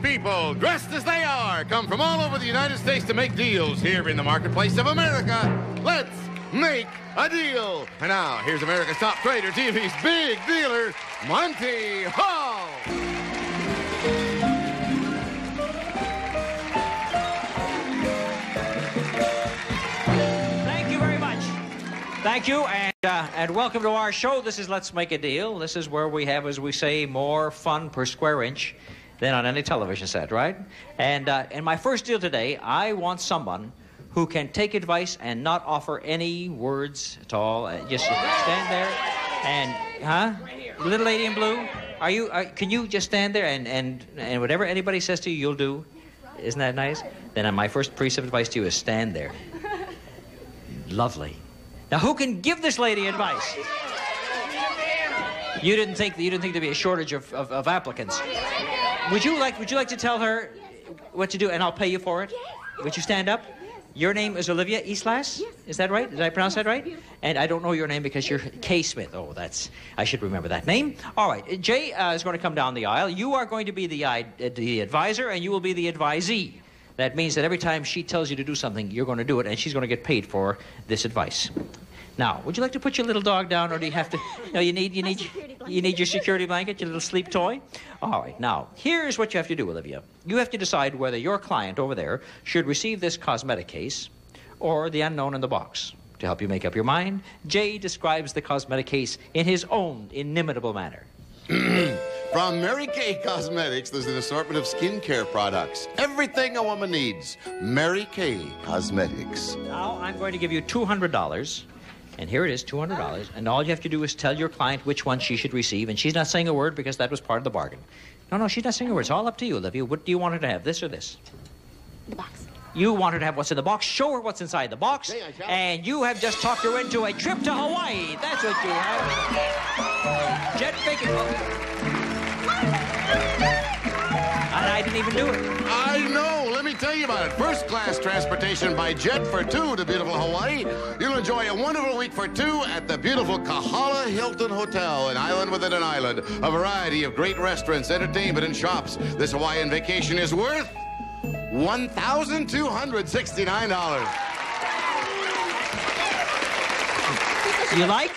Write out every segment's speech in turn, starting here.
people, dressed as they are, come from all over the United States to make deals here in the marketplace of America. Let's make a deal. And now, here's America's top trader, TV's big dealer, Monty Hall. Thank you very much. Thank you, and welcome to our show. This is Let's Make a Deal. This is where we have, as we say, more fun per square inch than on any television set, right? And in my first deal today, I want someone who can take advice and not offer any words at all. Just stand there and, little lady in blue, can you just stand there and whatever anybody says to you, you'll do? Isn't that nice? Then my first piece of advice to you is stand there. Lovely. Now, who can give this lady advice? You didn't think there'd be a shortage of applicants. Would you like to tell her what to do, and I'll pay you for it? Would you stand up? Your name is Olivia Eastlass? Yes. Is that right? Did I pronounce that right? And I don't know your name because you're Kay Smith. Oh, I should remember that name. All right, Jay is going to come down the aisle. You are going to be the advisor, and you will be the advisee. That means that every time she tells you to do something, you're going to do it, and she's going to get paid for this advice. Now, would you like to put your little dog down, or do you have to? No, you need your security blanket, your little sleep toy. All right. Now, here's what you have to do, Olivia. You have to decide whether your client over there should receive this cosmetic case or the unknown in the box. To help you make up your mind, Jay describes the cosmetic case in his own inimitable manner. From Mary Kay Cosmetics, there's an assortment of skincare products. Everything a woman needs. Mary Kay Cosmetics. Now, I'm going to give you $200. And here it is, $200. And all you have to do is tell your client which one she should receive. And she's not saying a word because that was part of the bargain. No, she's not saying a word. It's all up to you, Olivia. What do you want her to have, this or this? The box. You want her to have what's in the box. Show her what's inside the box. And you have just talked her into a trip to Hawaii. That's what you have. Jet bacon. And I didn't even do it. I know. Let me tell you about it. First-class transportation by jet for two to beautiful Hawaii. You'll enjoy a wonderful week for two at the beautiful Kahala Hilton Hotel, an island within an island. A variety of great restaurants, entertainment, and shops. This Hawaiian vacation is worth $1,269. You like?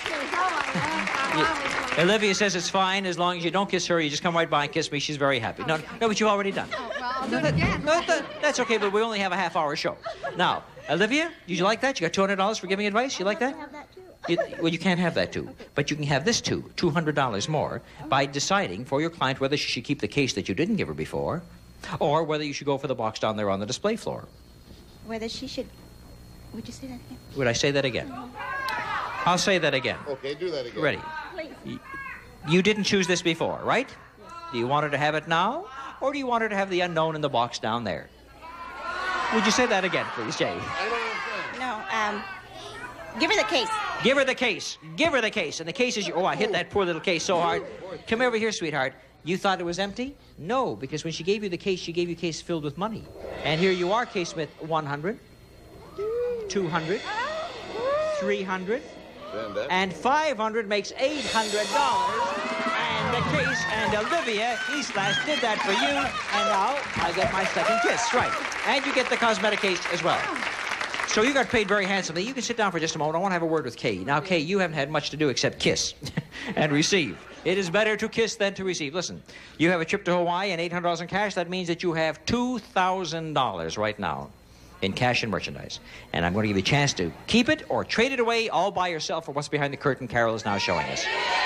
Olivia says it's fine as long as you don't kiss her. You just come right by and kiss me. She's very happy. No, but you've already done it. Oh, well, I'll do it again. That's okay, but we only have a half-hour show. Now, Olivia, did you like that? You got $200 for giving advice? You like that? I have that, too. Well, you can't have that, too. But you can have this, too, $200 more, by deciding for your client whether she should keep the case that you didn't give her before or whether you should go for the box down there on the display floor. Whether she should... Would you say that again? Would I say that again? I'll say that again. Okay, do that again. Ready? Please. You didn't choose this before, right? Yes. Do you want her to have it now, or do you want her to have the unknown in the box down there? Would you say that again, please, Jay? No, give her the case. Give her the case. Give her the case. And the case is... Oh, I hit that poor little case so hard. Come over here, sweetheart. You thought it was empty? No, because when she gave you the case, she gave you a case filled with money. And here you are, Case Smith, 100, 200, 300, and 500 makes $800. And the case, and Olivia Eastlass did that for you. And now I get my second kiss, right? And you get the cosmetic case as well. So you got paid very handsomely. You can sit down for just a moment. I want to have a word with Kay. Now, Kay, you haven't had much to do except kiss and receive. It is better to kiss than to receive. Listen, you have a trip to Hawaii and $800 in cash. That means that you have $2,000 right now in cash and merchandise. And I'm going to give you a chance to keep it or trade it away all by yourself for what's behind the curtain Carol is now showing us.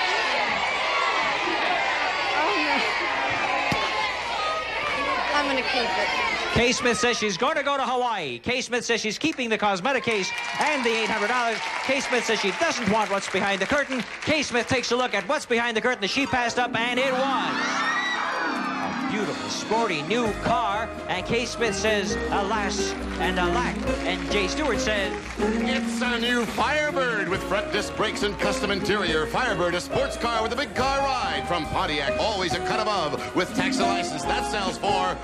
I'm going to keep it. Kay Smith says she's going to go to Hawaii. Kay Smith says she's keeping the cosmetic case and the $800. Kay Smith says she doesn't want what's behind the curtain. Kay Smith takes a look at what's behind the curtain that she passed up, and it was a beautiful, sporty new car. And Kay Smith says, alas and alack. And Jay Stewart says, it's a new Firebird with front disc brakes and custom interior. Firebird, a sports car with a big car ride from Pontiac, always a cut above with tax and license. That sells for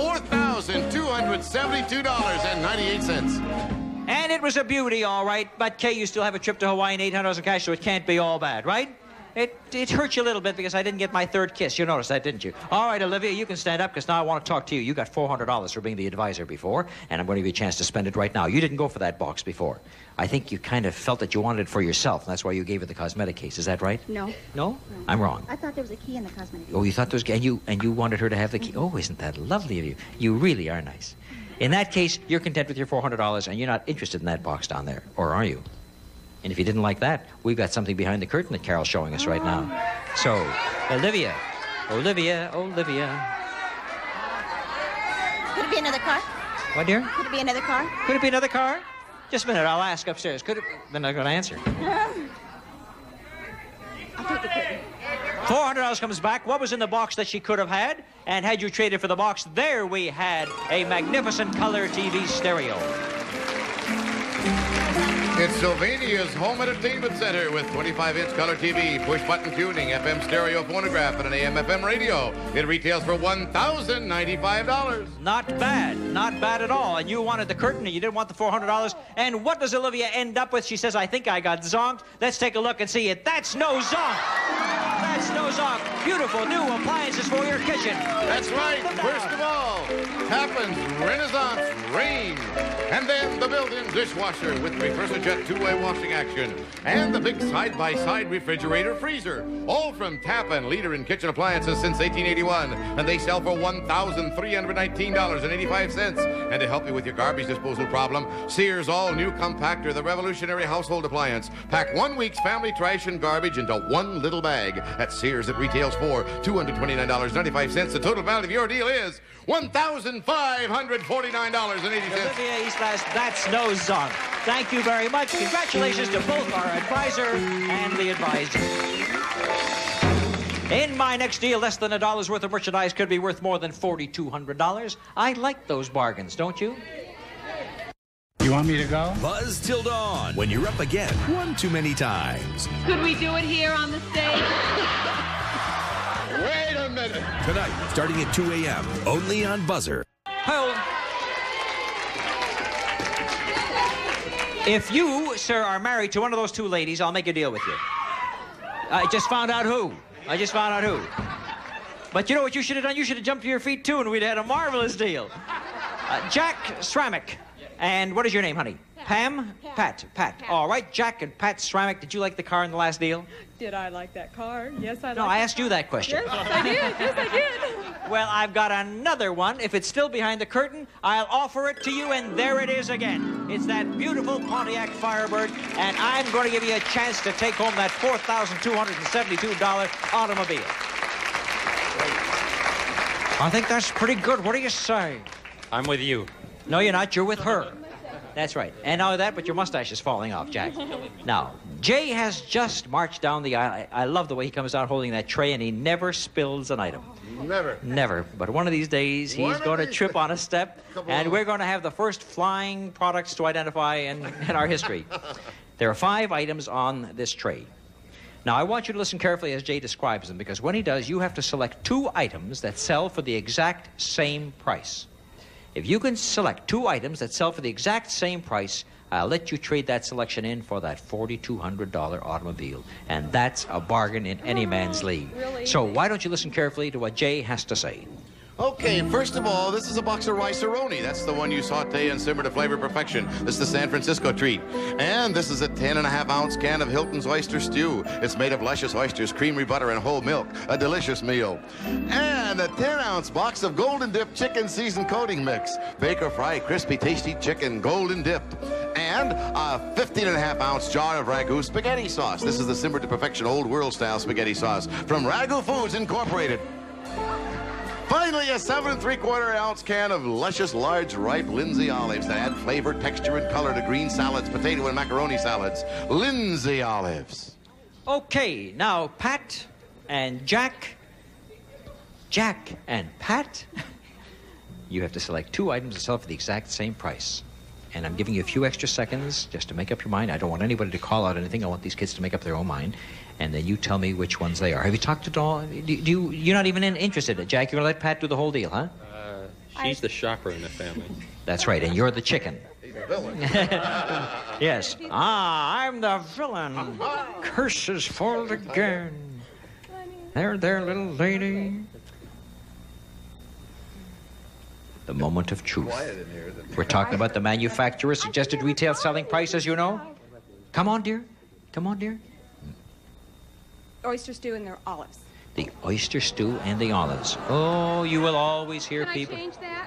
$4,272.98. and it was a beauty, all right. But Kay, you still have a trip to Hawaii and $800 in cash, so it can't be all bad, right? It hurt you a little bit because I didn't get my third kiss. You noticed that, didn't you? All right, Olivia, you can stand up because now I want to talk to you. You got $400 for being the advisor before, and I'm going to give you a chance to spend it right now. You didn't go for that box before. I think you kind of felt that you wanted it for yourself, and that's why you gave her the cosmetic case. Is that right? No. No? I'm wrong. I thought there was a key in the cosmetic case. Oh, you thought there was... And you wanted her to have the key. Oh, isn't that lovely of you? You really are nice. In that case, you're content with your $400, and you're not interested in that box down there. Or are you? And if you didn't like that, we've got something behind the curtain that Carol's showing us right now. So, Olivia. Could it be another car? What, dear? Could it be another car? Could it be another car? Just a minute, I'll ask upstairs. Could it... They're not going to answer. I'll take the curtain. $400 comes back. What was in the box that she could have had? And had you traded for the box, there we had a magnificent color TV stereo. It's Sylvania's home entertainment center with 25-inch color TV, push-button tuning, FM stereo phonograph, and an AM/FM radio. It retails for $1,095. Not bad. Not bad at all. And you wanted the curtain and you didn't want the $400. And what does Olivia end up with? She says, I think I got zonked. Let's take a look and see it. That's no zonk. That's no zonk. Beautiful new appliances for your kitchen. That's right. First of all, Tappan's Renaissance Range. And then the built-in dishwasher with reverser jet two-way washing action. And the big side-by-side refrigerator freezer. All from Tappan, leader in kitchen appliances since 1881. And they sell for $1,319.85. And to help you with your garbage disposal problem, Sears all-new compactor, the revolutionary household appliance. Pack 1 week's family trash and garbage into one little bag. At Sears, it retails for $229.95. The total value of your deal is $1,549.80. Olivia Eastlast, that's no zonk. Thank you very much. Congratulations to both our advisor and the advisor. In my next deal, less than $1 worth of merchandise could be worth more than $4,200. I like those bargains, don't you? You want me to go? Buzz till dawn when you're up again one too many times. Could we do it here on the stage? Wait a minute. Tonight, starting at 2 a.m., only on BUZZR. Hold. If you, sir, are married to one of those two ladies, I'll make a deal with you. I just found out who. But you know what you should have done? You should have jumped to your feet, too, and we'd had a marvelous deal. Jack Sramick. And what is your name, honey? Pam? Pat. All right, Jack and Pat Sramick, did you like the car in the last deal? Did I like that car? Yes, I liked No, I asked you that question. Yes, I did. Yes, I did. Well, I've got another one. If it's still behind the curtain, I'll offer it to you, and there it is again. It's that beautiful Pontiac Firebird, and I'm going to give you a chance to take home that $4,272 automobile. I think that's pretty good. What do you say? I'm with you. No, you're not. You're with her. That's right. And not only that, but your mustache is falling off, Jack. Now, Jay has just marched down the aisle. I love the way he comes out holding that tray, and he never spills an item. Never. But one of these days, he's going to trip on a step, and we're going to have the first flying products to identify in our history. There are 5 items on this tray. Now, I want you to listen carefully as Jay describes them, because when he does, you have to select 2 items that sell for the exact same price. If you can select 2 items that sell for the exact same price, I'll let you trade that selection in for that $4,200 automobile. And that's a bargain in any man's league. Really? So why don't you listen carefully to what Jay has to say? Okay, first of all, this is a box of rice-a-roni. That's the one you saute and simmer to flavor perfection. This is the San Francisco treat. And this is a 10.5-ounce can of Hilton's oyster stew. It's made of luscious oysters, creamery butter, and whole milk. A delicious meal. And a 10-ounce box of Golden Dip chicken seasoned coating mix. Bake or fry crispy, tasty chicken, golden dipped. And a 15.5-ounce jar of Ragu spaghetti sauce. This is the simmer to perfection old world-style spaghetti sauce from Ragu Foods Incorporated. Finally, a 7 3/4-ounce can of luscious, large, ripe Lindsay olives that add flavor, texture, and color to green salads, potato, and macaroni salads. Lindsay olives. Okay, now, Pat and Jack. Jack and Pat. You have to select 2 items that sell for the exact same price. And I'm giving you a few extra seconds just to make up your mind. I don't want anybody to call out anything. I want these kids to make up their own mind. And then you tell me which ones they are. Have you talked to Dawn? You're not even interested. Jack, you're going to let Pat do the whole deal, huh? She's the shopper in the family. That's right, and you're the chicken. He's a villain. Yes. I'm the villain. Curses fall again. There, little lady. The moment of truth. We're talking about the manufacturer's suggested retail selling price, as you know. Come on, dear. Come on, dear. Oyster stew and their olives. The oyster stew and the olives. Oh, you will always hear Can people. I change that?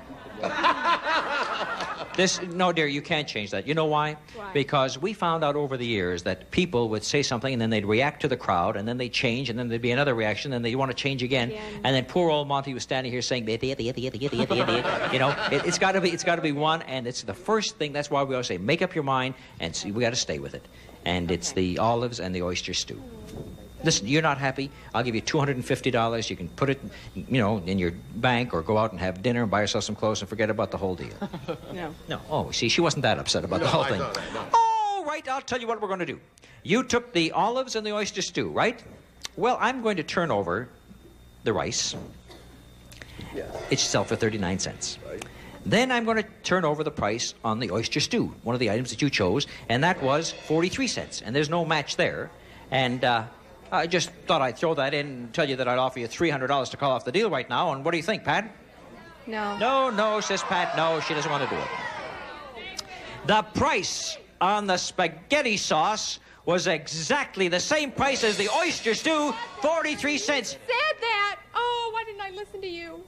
No, dear, you can't change that. You know why? Why? Because we found out over the years that people would say something and then they'd react to the crowd and then they'd change and then there'd be another reaction and they'd want to change again. And then poor old Monty was standing here saying, you know, it's got to be one, and it's the first thing. That's why we always say, make up your mind and see, we got to stay with it. And it's the olives and the oyster stew. Listen, you're not happy, I'll give you $250. You can put it, you know, in your bank or go out and have dinner and buy yourself some clothes and forget about the whole deal. No. No. Oh, see, she wasn't that upset about the whole thing. All right, I'll tell you what we're going to do. You took the olives and the oyster stew, right? Well, I'm going to turn over the rice. It should sell for 39 cents. Then I'm going to turn over the price on the oyster stew, one of the items that you chose, and that was 43 cents. And there's no match there. And I just thought I'd throw that in and tell you that I'd offer you $300 to call off the deal right now. And what do you think, Pat? No. No, says Pat. No, she doesn't want to do it. The price on the spaghetti sauce was exactly the same price as the oyster stew, 43 cents. Said that. Oh, why didn't I listen to you?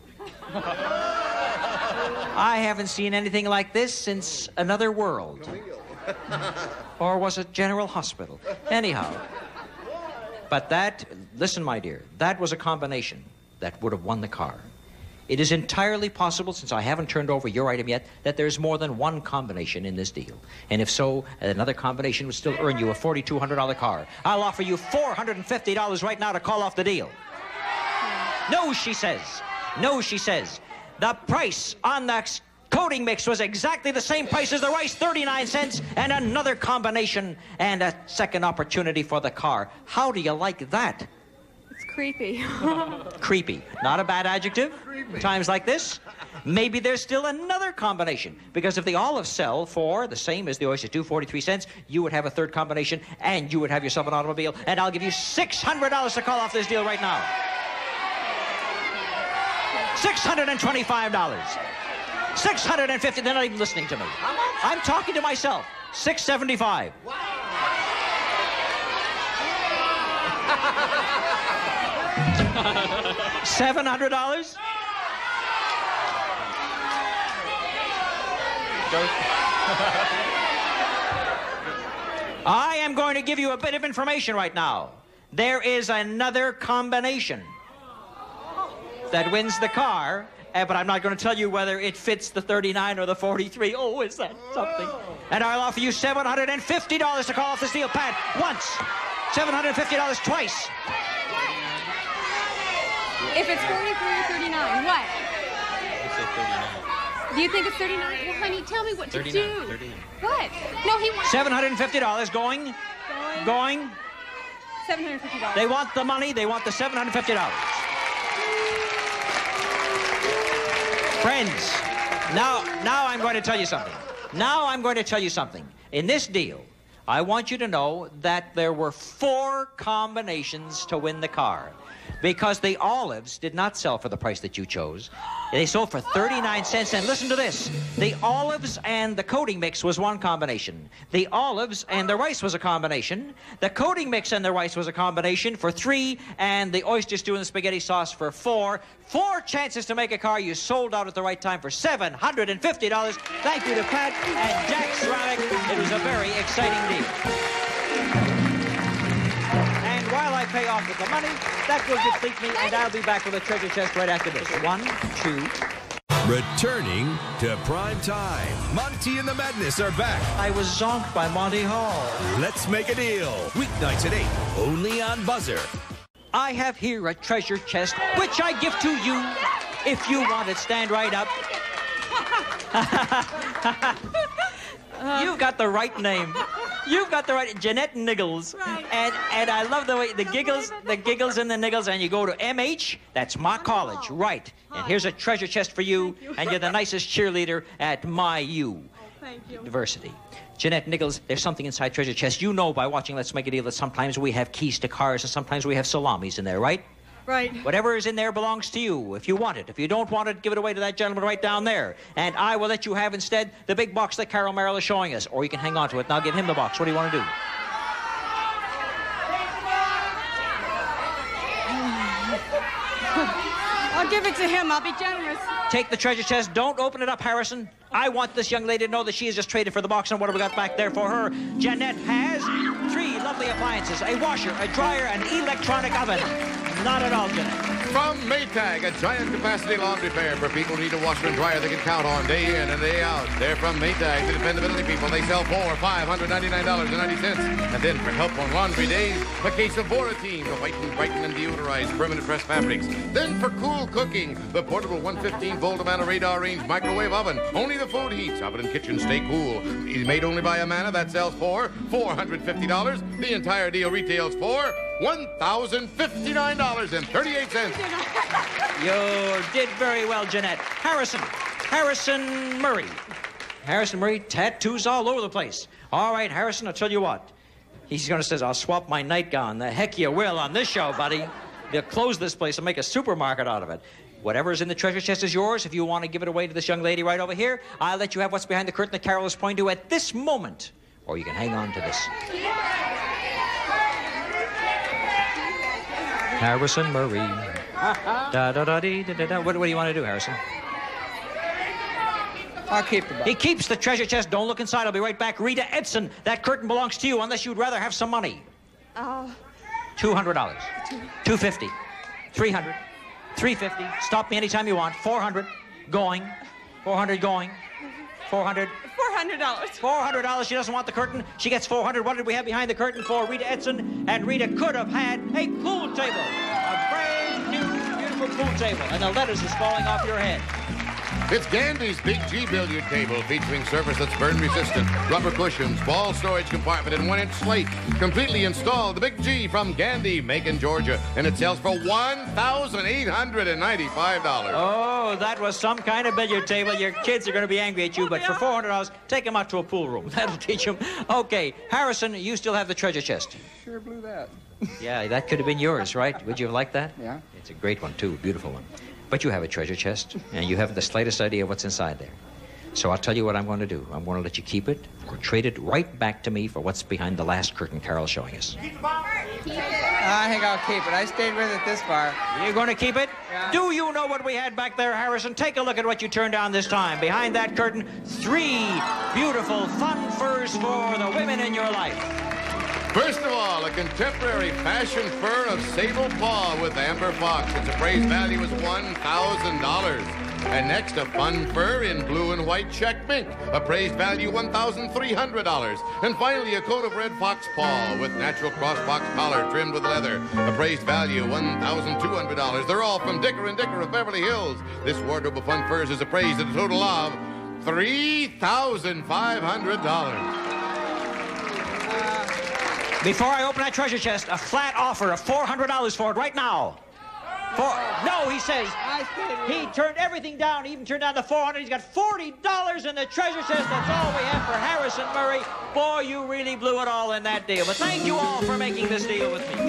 I haven't seen anything like this since Another World. Or was it General Hospital? Anyhow. But that, listen, my dear, that was a combination that would have won the car. It is entirely possible, since I haven't turned over your item yet, that there's more than one combination in this deal. And if so, another combination would still earn you a $4,200 car. I'll offer you $450 right now to call off the deal. No, she says. No, she says. The price on the coating mix was exactly the same price as the rice, 39 cents, and another combination and a second opportunity for the car. How do you like that? It's creepy. Creepy. Not a bad adjective? Creepy. Times like this? Maybe there's still another combination. Because if the olives sell for the same as the oyster stew, 43 cents, you would have a third combination, and you would have yourself an automobile, and I'll give you $600 to call off this deal right now. $625. $650. They're not even listening to me. I'm talking to myself. $675. Wow. $700. I am going to give you a bit of information right now. There is another combination that wins the car, but I'm not going to tell you whether it fits the 39 or the 43. Oh, is that something? And I'll offer you $750 to call off this deal, Pat, once. $750 twice. If it's 43 or 39, what? Do you think it's 39? Well, honey, tell me what to do. 39. What? No, he wants... $750 going. $750. They want the money. They want the $750. Friends, now I'm going to tell you something. Now I'm going to tell you something. In this deal, I want you to know that there were 4 combinations to win the car. Because the olives did not sell for the price that you chose. They sold for 39 cents. And listen to this. The olives and the coating mix was one combination. The olives and the rice was a combination. The coating mix and the rice was a combination for 3. And the oyster stew and the spaghetti sauce for 4. 4 chances to make a car. You sold out at the right time for $750. Thank you to Pat and Jack Ceramic. It was a very exciting deal. While I pay off with the money, that will complete me, and I'll be back with a treasure chest right after this. 1, 2. Returning to prime time, Monty and the Madness are back. I was zonked by Monty Hall. Let's make a deal. Weeknights at 8, only on BUZZR. I have here a treasure chest, which I give to you. If you want it, stand right up. You've got the right name. You've got the right, Jeanette Niggles. Right. And I love the way, the giggles and the niggles, and you go to MH, that's my college, right. And here's a treasure chest for you, and you're the nicest cheerleader at my University. Jeanette Niggles, there's something inside treasure chest. You know by watching Let's Make a Deal that sometimes we have keys to cars and sometimes we have salamis in there, right? Right. Whatever is in there belongs to you if you want it. If you don't want it, give it away to that gentleman right down there. And I will let you have instead the big box that Carol Merrill is showing us. Or you can hang on to it and I'll give him the box. What do you want to do? I'll give it to him. I'll be generous. Take the treasure chest. Don't open it up, Harrison. I want this young lady to know that she has just traded for the box. And what have we got back there for her? Jeanette has 3 lovely appliances, a washer, a dryer, an electronic oven. Not at all, Jeanette. From Maytag, a giant capacity laundry pair for people who need a washer and dryer they can count on day in and day out. They're from Maytag, the dependability people. They sell for $599.90. And then for help on laundry days, a case of Voratine, the whiten, brighten, and deodorize permanent press fabrics. Then for cool cooking, the portable 115-volt Amana radar range microwave oven. Only the food heats. Oven and kitchen stay cool. It's made only by Amana. That sells for $450. The entire deal retails for $1,059.38. You did very well, Jeanette. Harrison Murray. Harrison Murray, tattoos all over the place. All right, Harrison, I'll tell you what. He's going to say, I'll swap my nightgown. The heck you will on this show, buddy. They'll close this place and make a supermarket out of it. Whatever's in the treasure chest is yours. If you want to give it away to this young lady right over here, I'll let you have what's behind the curtain that Carol is pointing to at this moment. Or you can hang on to this. Harrison Murray. Da-da-da-dee-da-da-da. What do you want to do, Harrison? I'll keep the box. He keeps the treasure chest. Don't look inside. I'll be right back. Rita Edson, that curtain belongs to you unless you'd rather have some money. $200. $250. $300. $350. Stop me anytime you want. $400. Going. $400 going. $400. $400. She doesn't want the curtain. She gets $400. What did we have behind the curtain for Rita Edson? And Rita could have had a pool table. A brand new, beautiful pool table. And the letters is falling off your head. It's Gandy's Big G billiard table featuring surface that's burn resistant, rubber cushions, ball storage compartment, and 1-inch slate. Completely installed. The Big G from Gandy, Macon, Georgia. And it sells for $1,895. Oh, that was some kind of billiard table. Your kids are going to be angry at you, but for $400, take them out to a pool room. That'll teach them. Okay, Harrison, you still have the treasure chest. Sure blew that. Yeah, that could have been yours, right? Would you have liked that? Yeah. It's a great one, too. Beautiful one. But you have a treasure chest, and you haven't the slightest idea what's inside there. So I'll tell you what I'm going to do. I'm going to let you keep it or trade it right back to me for what's behind the last curtain Carol's showing us. I think I'll keep it. I stayed with it this far. You're going to keep it? Yeah. Do you know what we had back there, Harrison? Take a look at what you turned down this time. Behind that curtain, 3 beautiful fun furs for the women in your life. First of all, a contemporary fashion fur of sable paw with amber fox. Its appraised value is $1,000. And next, a fun fur in blue and white check mink. Appraised value $1,300. And finally, a coat of red fox paw with natural crossbox collar trimmed with leather. Appraised value $1,200. They're all from Dicker & Dicker of Beverly Hills. This wardrobe of fun furs is appraised at a total of $3,500. Before I open that treasure chest, a flat offer of $400 for it right now. No, he says. He turned everything down. He even turned down the $400. He's got $40 in the treasure chest. That's all we have for Harrison Murray. Boy, you really blew it all in that deal. But thank you all for making this deal with me.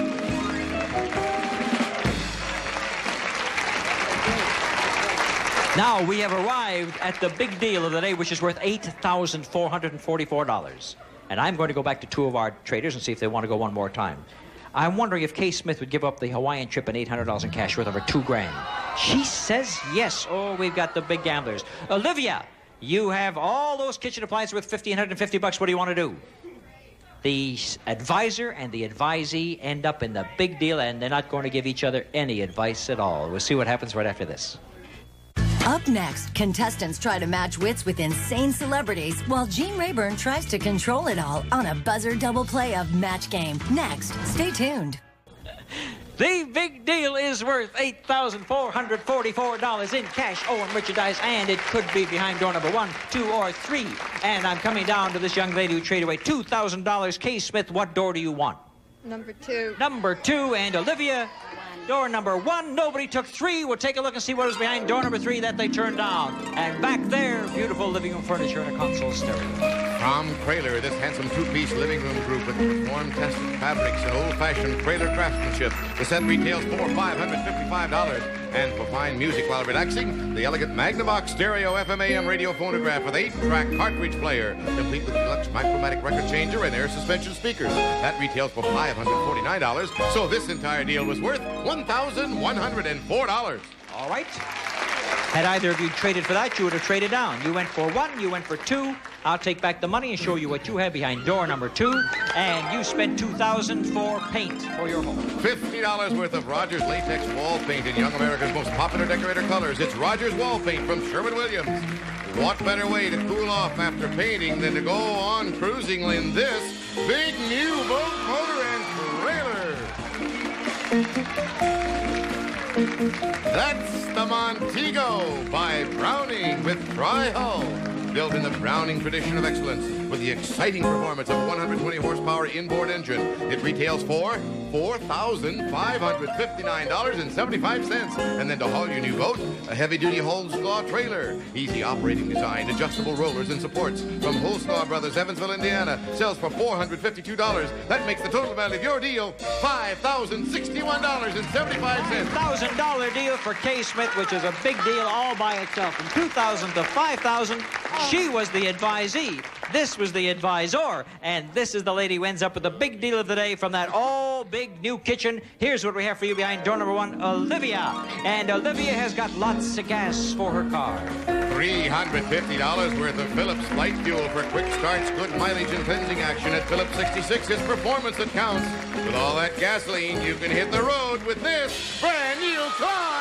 Now we have arrived at the big deal of the day, which is worth $8,444. And I'm going to go back to 2 of our traders and see if they want to go one more time. I'm wondering if Kay Smith would give up the Hawaiian trip and $800 in cash worth over $2 grand. She says yes. Oh, we've got the big gamblers. Olivia, you have all those kitchen appliances with $1,550. What do you want to do? The advisor and the advisee end up in the big deal, and they're not going to give each other any advice at all. We'll see what happens right after this. Up next, contestants try to match wits with insane celebrities while Gene Rayburn tries to control it all on a buzzer double play of Match Game. Next, stay tuned. The big deal is worth $8,444 in cash or merchandise, and it could be behind door number 1, 2, or 3. And I'm coming down to this young lady who traded away $2,000. Kay Smith, what door do you want? Number 2. Number 2, and Olivia, door number 1. Nobody took 3. We'll take a look and see what was behind door number 3 that they turned down. And back there, beautiful living room furniture and a console stereo. From Krahler, this handsome two-piece living room group with perform-tested fabrics and old-fashioned Krahler craftsmanship. The set retails for $555. And for fine music while relaxing, the elegant Magnavox stereo FM/AM radio phonograph with 8-track cartridge player, complete with deluxe micromatic record changer and air suspension speakers. That retails for $549. So this entire deal was worth $1,104. All right. Had either of you traded for that, you would have traded down. You went for 1, you went for 2. I'll take back the money and show you what you have behind door number 2. And you spent $2,000 for paint for your home. $50 worth of Rogers latex wall paint in Young America's most popular decorator colors. It's Rogers wall paint from Sherwin-Williams. What better way to cool off after painting than to go on cruising in this big new boat, motor, and trailer? That's the Montego by Browning with tri-hull. Built in the Browning tradition of excellence with the exciting performance of a 120 horsepower inboard engine. It retails for $4,559.75. And then to haul your new boat, a heavy-duty Holsclaw trailer. Easy operating design, adjustable rollers and supports from Holsclaw Brothers, Evansville, Indiana. Sells for $452. That makes the total value of your deal $5,061.75. $1,000 deal for Kay Smith, which is a big deal all by itself. From $2,000 to $5,000, she was the advisee. This was the advisor. And this is the lady who ends up with the big deal of the day from that all big new kitchen. Here's what we have for you behind door number 1, Olivia. And Olivia has got lots of gas for her car. $350 worth of Phillips light fuel for quick starts, good mileage, and cleansing action at Phillips 66. It's performance that counts. With all that gasoline, you can hit the road with this brand new car.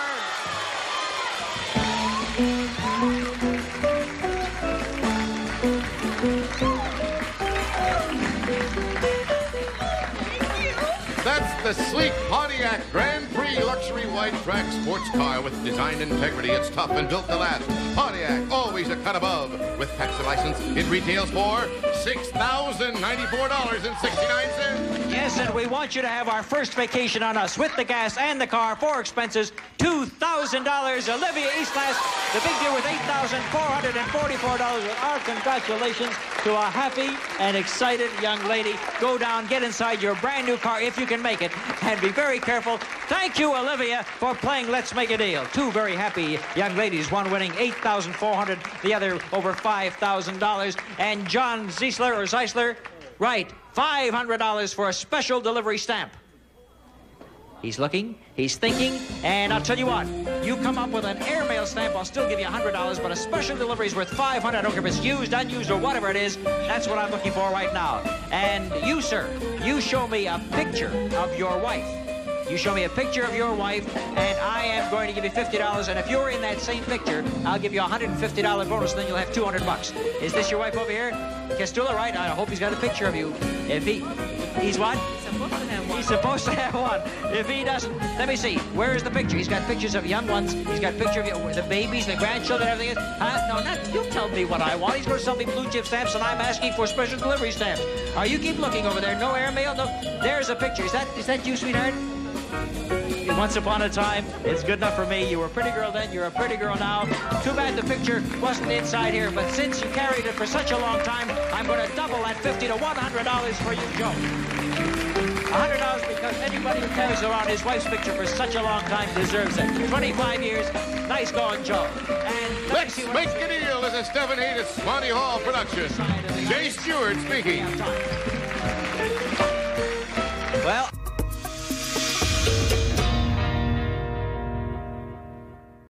That's the sleek Pontiac Grand Prix luxury wide track sports car with design integrity. It's tough and built to last. Pontiac, always a cut above. With tax license, it retails for $6,094.69. Yes, and we want you to have our first vacation on us with the gas and the car for expenses. $2,000. Olivia Eastlass, the big deal with $8,444. With our congratulations to a happy and excited young lady. Go down, get inside your brand new car if you can make it, and be very careful. Thank you, Olivia, for playing Let's Make a Deal. 2 very happy young ladies, one winning $8,400, the other over $5,000. And John Zeisler, right, $500 for a special delivery stamp. He's looking, he's thinking, and I'll tell you what, you come up with an airmail stamp, I'll still give you $100, but a special delivery is worth $500. I don't care if it's used, unused, or whatever it is. That's what I'm looking for right now. And you, sir, you show me a picture of your wife. You show me a picture of your wife, and I am going to give you $50, and if you're in that same picture, I'll give you a $150 bonus, and then you'll have $200. Is this your wife over here? Castula, right? I hope he's got a picture of you. If he's what? He's supposed to have one. If he doesn't, let me see. Where is the picture? He's got pictures of young ones. He's got picture of the babies, the grandchildren, everything. No, you tell me what I want. He's going to sell me blue chip stamps, and I'm asking for special delivery stamps. You keep looking over there. No airmail. No. There's a picture. Is that you, sweetheart? Once upon a time, it's good enough for me. You were a pretty girl then, you're a pretty girl now. Too bad the picture wasn't inside here, but since you carried it for such a long time, I'm going to double that $50 to $100 for you, Joe. $100 because anybody who carries around his wife's picture for such a long time deserves it. 25 years, nice going, Joe. And Let's Make a Deal is a Stefan Hatos-Monty Hall production. Jay Stewart speaking. Well,